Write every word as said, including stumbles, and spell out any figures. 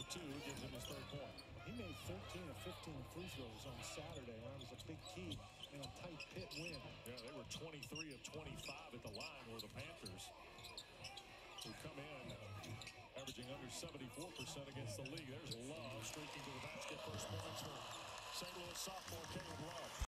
two gives him his third point. He made thirteen of fifteen free throws on Saturday. That was a big key in a tight pit win. Yeah, they were twenty-three of twenty-five at the line, where the Panthers, who come in averaging under seventy-four percent against the league. There's Love streaking to the basket. First points for Saint Louis sophomore Caleb Love.